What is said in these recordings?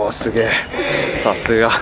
お、すげえ。さすが。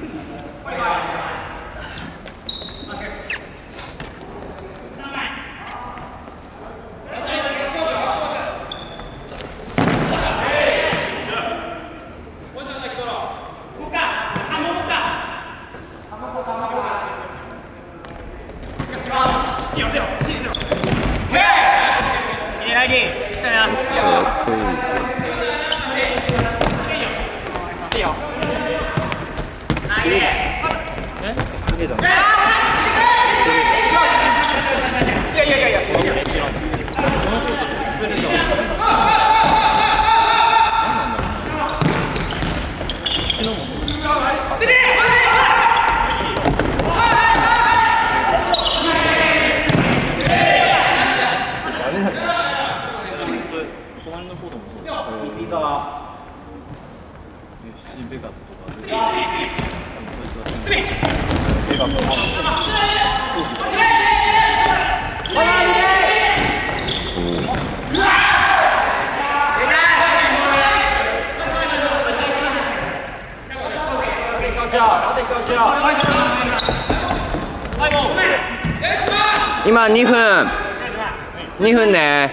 今2分ね。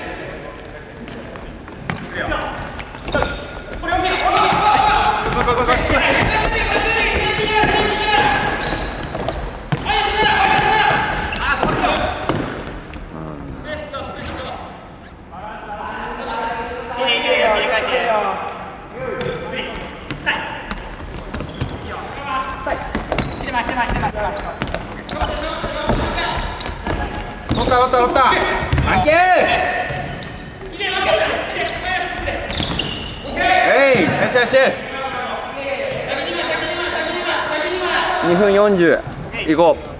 乗ったサンキュー。よしよし。 2分40。行こう。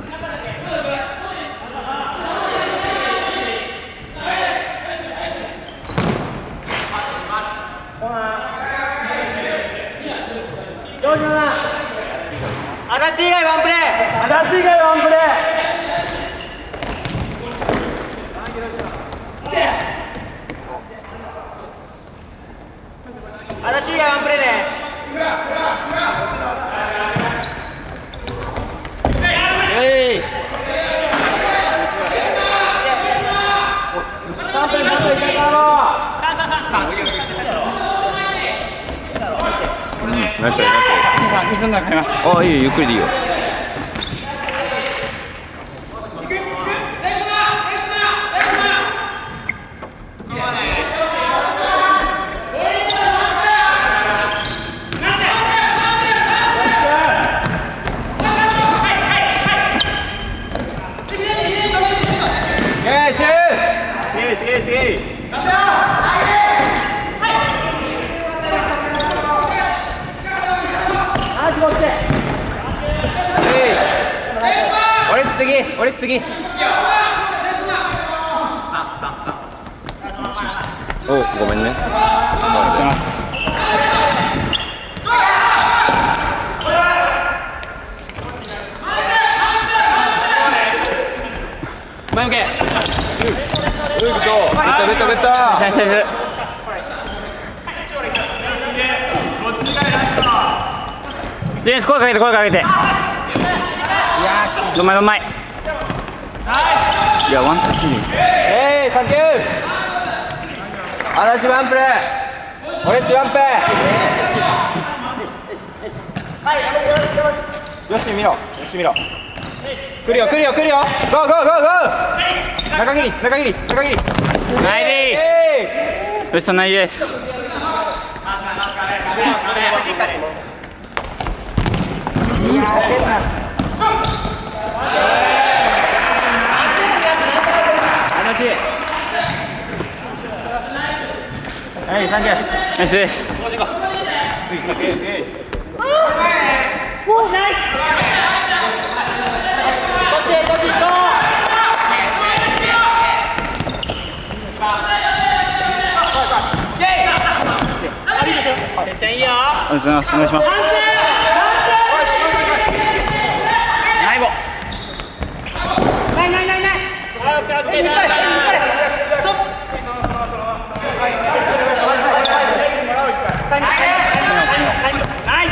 足立以外ワンプレー。足立以外ワンプレー。足立以外ワンプレーね。水の中にいます。 あ、いいよ、ゆっくりでいいよ。 俺次。 お、ごめんね。 ありがとうございます。前向け。ベット。ディフェンス声かけて。どんまい。いや、ワンタッチに。サンキュー。足立ワンプレー。オレッジワンプレー。よし見ろ。来るよ。ゴー。中切り。ナイス。よし、ナイです。はい、サンキュー。ナイスです。ナイス。てっちゃんいいよ。ありがとうございます。お願いします。ナイボ。ない。ナイス。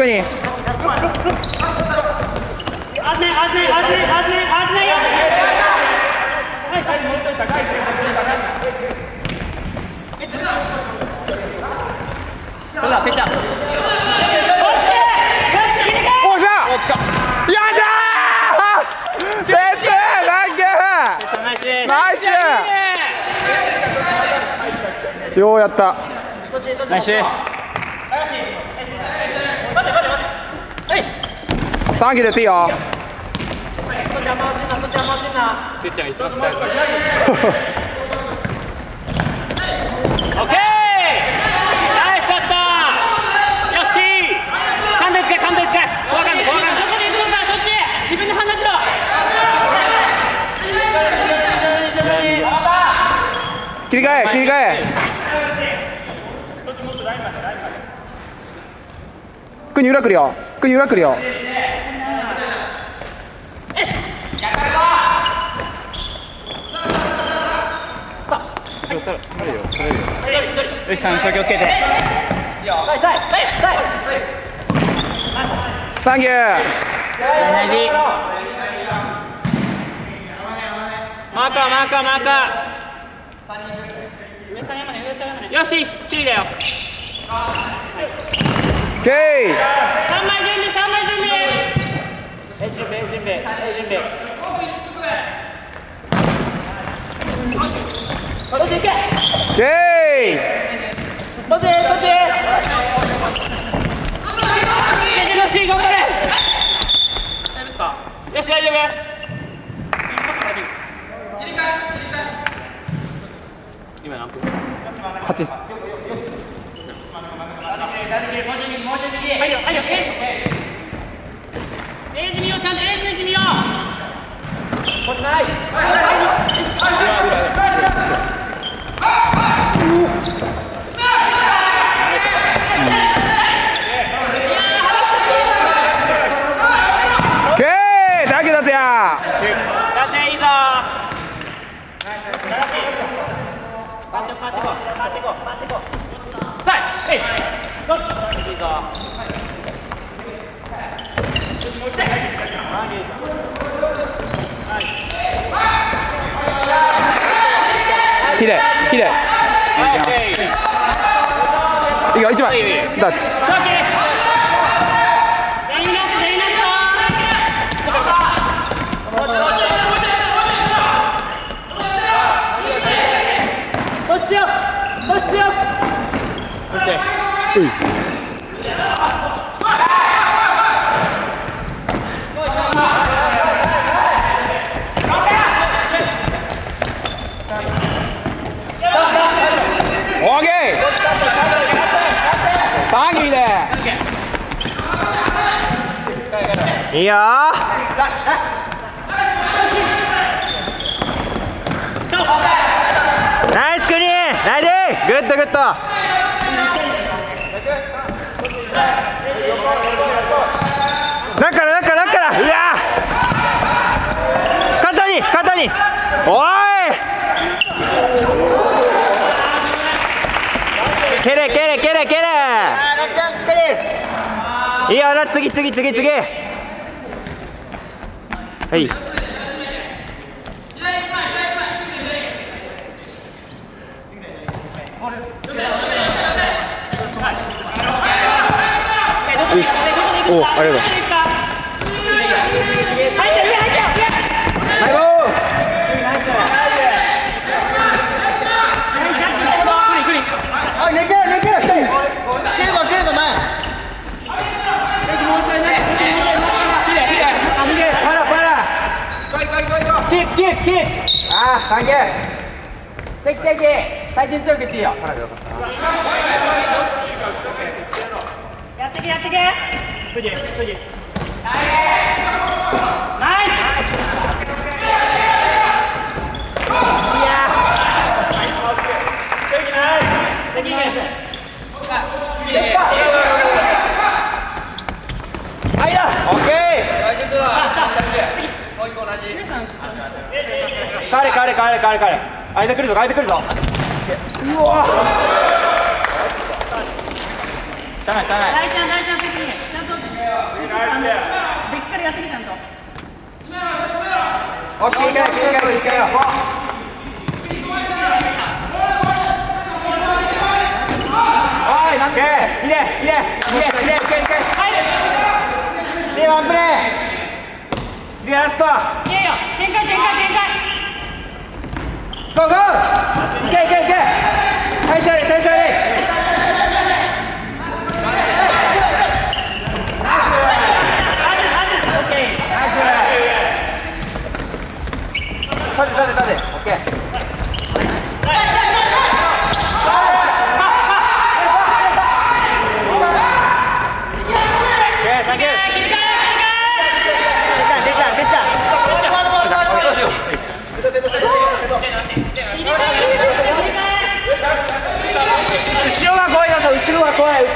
国。 それだ、ペチャ。 おっしゃ。よっしゃー。ペッツ、ナイス。ナイス。ようやった。 ナイスです。 サンキューですよ。 てっちゃんが一番使えるから。オッケー。ナイスカッター。よし。簡単に使え、簡単に使え。怖がんで、怖がんで。どこに行くんだ、そっち。自分で判断しろ。 切り替え、切り替え。国裏来るよ。国裏来るよ。 後ろ取れるよ、取れるよ。よしさん、後ろ気をつけて。 サンキュー。 マーカー、マーカー、マーカー。よし、注意だよ。 オッケー。 3枚準備、3枚準備。準備、準備、準備。こっち行け。 オッケー。 こっち、こっち。よし、頑張れ。大丈夫ですか。よし、大丈夫。今何分 8です。 はいよ、はいよ。エイジ見よう、ちゃんとエイジ見よう。こっちない。 オッケー。だけだってや。 だっていいぞ。パッてこう、パッてこう、パッてこう。さあ、いいぞ。 きれい、きれい。いいよ、1枚。ダッチ。うい。オーケー。サンキューで。いいよー。ナイスクリーン。ナイス。グッドグッド。なんからうわ肩におい蹴れいいよな。次はい。お、ありがとう。あー、サンキュー。関体重強くいっていいよ。やってけ。次。ナイス。いや。次。はいだ。オッケー。彼。間来るぞ。うわ。しゃあない。 大ちゃん責任。ちゃんとっかりやってきたんと。 オッケー、いけよ。おい、なんでいけワンプレーラストいいよ、展開ゴーゴーいけ最初やれオッケー後ろが怖い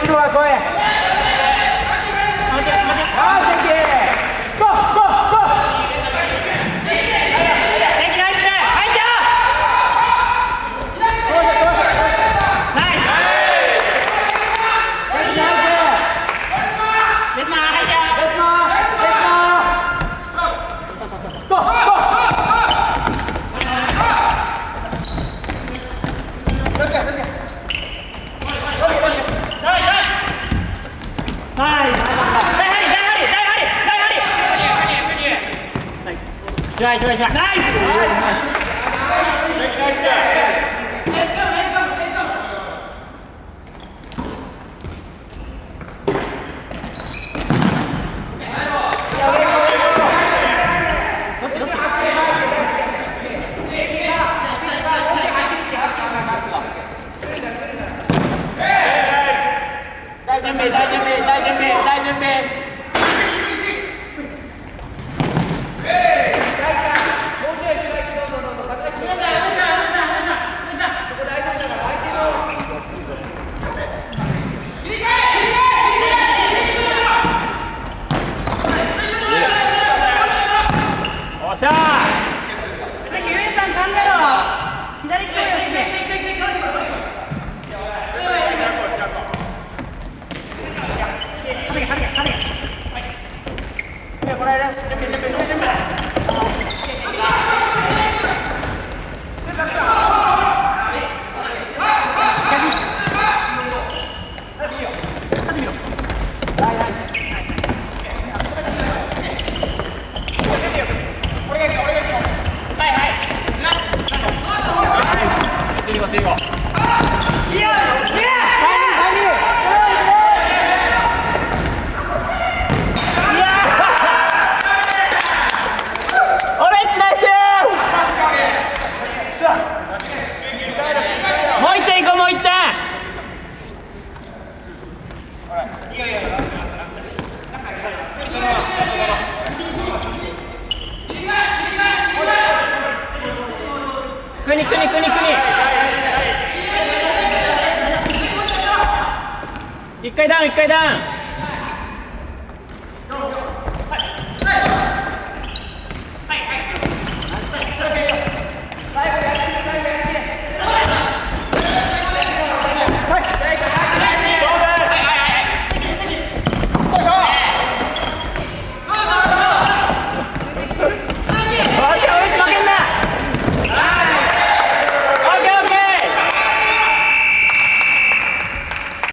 ナイス大準備おっしゃー。ゆえさん考えろ。左来いよ。これくに一回ダウン